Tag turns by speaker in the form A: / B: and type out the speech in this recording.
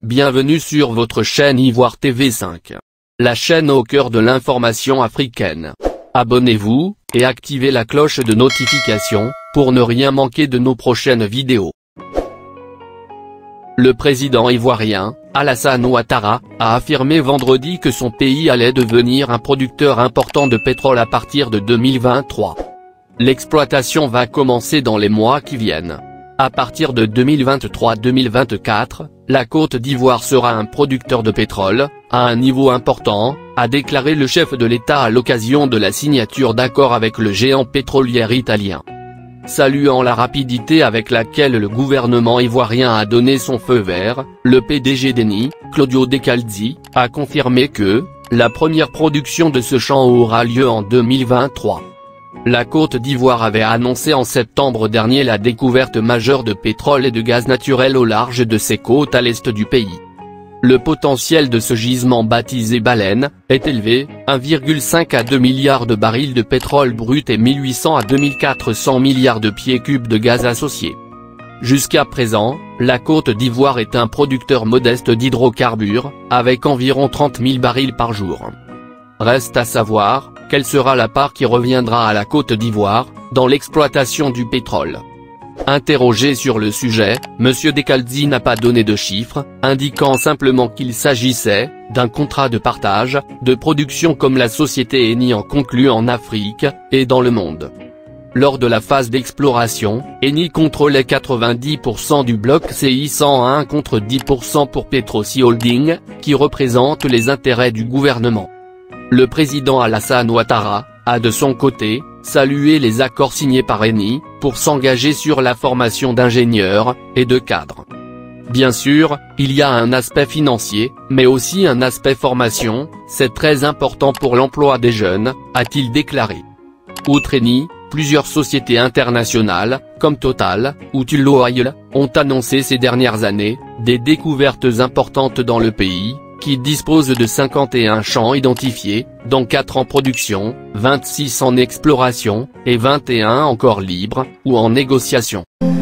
A: Bienvenue sur votre chaîne Ivoire TV5. La chaîne au cœur de l'information africaine. Abonnez-vous, et activez la cloche de notification, pour ne rien manquer de nos prochaines vidéos. Le président ivoirien, Alassane Ouattara, a affirmé vendredi que son pays allait devenir un producteur important de pétrole à partir de 2023. L'exploitation va commencer dans les mois qui viennent. À partir de 2023-2024, la Côte d'Ivoire sera un producteur de pétrole, à un niveau important, a déclaré le chef de l'État à l'occasion de la signature d'accords avec le géant pétrolier italien. Saluant la rapidité avec laquelle le gouvernement ivoirien a donné son feu vert, le PDG d'Eni, Claudio Decalzi, a confirmé que la première production de ce champ aura lieu en 2023. La Côte d'Ivoire avait annoncé en septembre dernier la découverte majeure de pétrole et de gaz naturel au large de ses côtes à l'est du pays. Le potentiel de ce gisement baptisé Baleine est élevé, 1,5 à 2 milliards de barils de pétrole brut et 1800 à 2400 milliards de pieds cubes de gaz associés. Jusqu'à présent, la Côte d'Ivoire est un producteur modeste d'hydrocarbures, avec environ 30 000 barils par jour. Reste à savoir, quelle sera la part qui reviendra à la Côte d'Ivoire, dans l'exploitation du pétrole. Interrogé sur le sujet, M. Decalzi n'a pas donné de chiffres, indiquant simplement qu'il s'agissait d'un contrat de partage, de production comme la société Eni en conclut en Afrique, et dans le monde. Lors de la phase d'exploration, Eni contrôlait 90% du bloc CI 101 contre 10% pour Petroci Holding, qui représente les intérêts du gouvernement. Le président Alassane Ouattara a de son côté salué les accords signés par Eni, pour s'engager sur la formation d'ingénieurs et de cadres. Bien sûr, il y a un aspect financier, mais aussi un aspect formation, c'est très important pour l'emploi des jeunes, a-t-il déclaré. Outre Eni, plusieurs sociétés internationales, comme Total, ou Tullow Oil, ont annoncé ces dernières années, des découvertes importantes dans le pays, qui dispose de 51 champs identifiés, dont 4 en production, 26 en exploration, et 21 encore libres, ou en négociation.